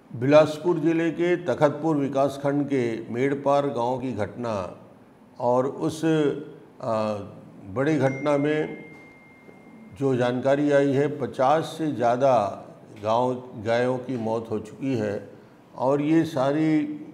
बिलासपुर जिले के तखतपुर विकासखंड के मेड़पार गांव की घटना और उस बड़ी घटना में जो जानकारी आई है 50 से ज़्यादा गायों की मौत हो चुकी है। और ये सारी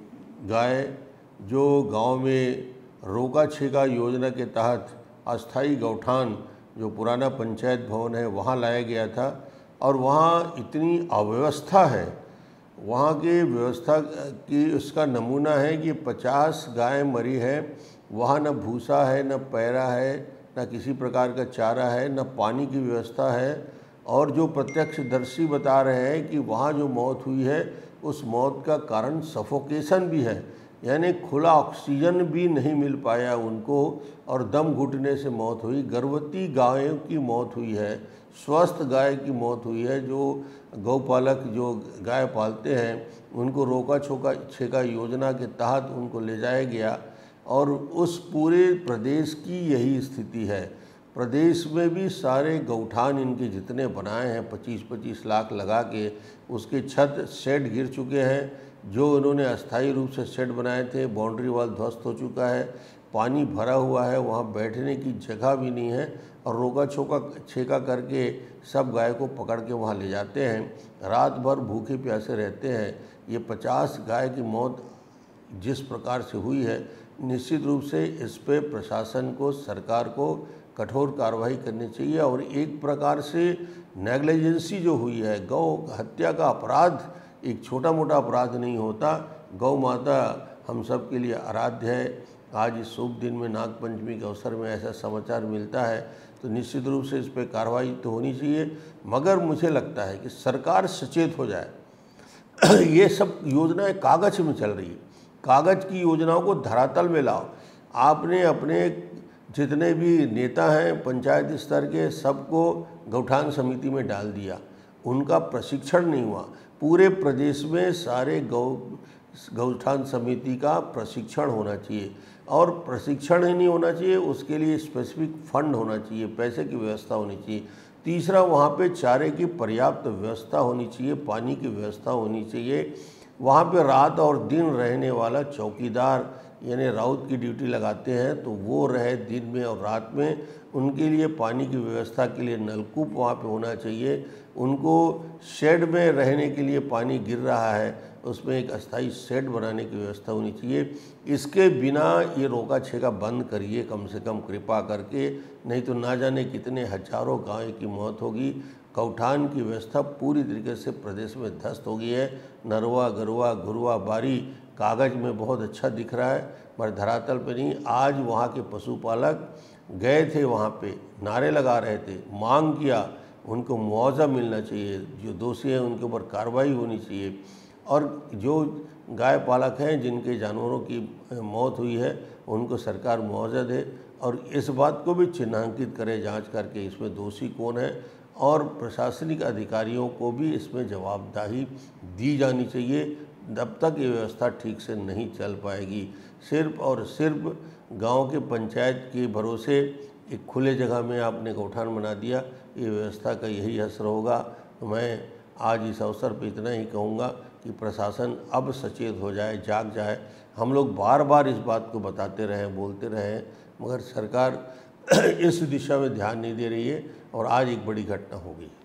गाय जो गांव में रोका छेका योजना के तहत अस्थाई गौठान जो पुराना पंचायत भवन है वहाँ लाया गया था। और वहाँ इतनी अव्यवस्था है, वहाँ की व्यवस्था की उसका नमूना है कि 50 गाय मरी है। वहाँ न भूसा है, न पैरा है, न किसी प्रकार का चारा है, न पानी की व्यवस्था है। और जो प्रत्यक्षदर्शी बता रहे हैं कि वहाँ जो मौत हुई है उस मौत का कारण सफोकेशन भी है, यानी खुला ऑक्सीजन भी नहीं मिल पाया उनको और दम घुटने से मौत हुई। गर्भवती गायों की मौत हुई है, स्वस्थ गाय की मौत हुई है। जो गौपालक जो गाय पालते हैं उनको रोका छेका योजना के तहत उनको ले जाया गया। और उस पूरे प्रदेश की यही स्थिति है। प्रदेश में भी सारे गौठान इनके जितने बनाए हैं 25-25 लाख लगा के, उसके छत शेड गिर चुके हैं। जो इन्होंने अस्थायी रूप से शेड बनाए थे, बाउंड्री वाल ध्वस्त हो चुका है, पानी भरा हुआ है, वहाँ बैठने की जगह भी नहीं है। और रोका छेका करके सब गाय को पकड़ के वहाँ ले जाते हैं, रात भर भूखे प्यासे रहते हैं। ये 50 गाय की मौत जिस प्रकार से हुई है, निश्चित रूप से इस पे प्रशासन को, सरकार को कठोर कार्रवाई करनी चाहिए। और एक प्रकार से नेग्लिजेंसी जो हुई है, गौ हत्या का अपराध एक छोटा मोटा अपराध नहीं होता। गौ माता हम सब के लिए आराध्य है। आज इस शुभ दिन में नाग पंचमी के अवसर में ऐसा समाचार मिलता है तो निश्चित रूप से इस पर कार्रवाई तो होनी चाहिए। मगर मुझे लगता है कि सरकार सचेत हो जाए। ये सब योजनाएं कागज में चल रही है, कागज की योजनाओं को धरातल में लाओ। आपने अपने जितने भी नेता हैं पंचायत स्तर के, सबको गौठान समिति में डाल दिया, उनका प्रशिक्षण नहीं हुआ। पूरे प्रदेश में सारे गौठान समिति का प्रशिक्षण होना चाहिए। और प्रशिक्षण ही नहीं होना चाहिए, उसके लिए स्पेसिफिक फंड होना चाहिए, पैसे की व्यवस्था होनी चाहिए। तीसरा, वहाँ पे चारे की पर्याप्त व्यवस्था होनी चाहिए, पानी की व्यवस्था होनी चाहिए। वहाँ पे रात और दिन रहने वाला चौकीदार यानी राउत की ड्यूटी लगाते हैं तो वो रहे दिन में और रात में। उनके लिए पानी की व्यवस्था के लिए नलकूप वहाँ पे होना चाहिए। उनको शेड में रहने के लिए पानी गिर रहा है, उसमें एक अस्थाई शेड बनाने की व्यवस्था होनी चाहिए। इसके बिना ये रोका छेका बंद करिए कम से कम कृपा करके, नहीं तो ना जाने कितने हजारों गाय की मौत होगी। गौठान की व्यवस्था पूरी तरीके से प्रदेश में ध्वस्त हो गई है। नरवा गरुआ घुरुआ बारी कागज़ में बहुत अच्छा दिख रहा है पर धरातल पे नहीं। आज वहाँ के पशुपालक गए थे, वहाँ पे नारे लगा रहे थे, मांग किया, उनको मुआवजा मिलना चाहिए, जो दोषी हैं उनके ऊपर कार्रवाई होनी चाहिए। और जो गाय पालक हैं जिनके जानवरों की मौत हुई है उनको सरकार मुआवजा दे और इस बात को भी चिन्हांकित करे जांच करके इसमें दोषी कौन है। और प्रशासनिक अधिकारियों को भी इसमें जवाबदेही दी जानी चाहिए। जब तक ये व्यवस्था ठीक से नहीं चल पाएगी, सिर्फ और सिर्फ गांव के पंचायत के भरोसे एक खुले जगह में आपने गौठान बना दिया, ये व्यवस्था का यही असर होगा। तो मैं आज इस अवसर पर इतना ही कहूँगा कि प्रशासन अब सचेत हो जाए, जाग जाए। हम लोग बार बार इस बात को बताते रहें, बोलते रहें, मगर सरकार इस दिशा में ध्यान नहीं दे रही है और आज एक बड़ी घटना हो गई।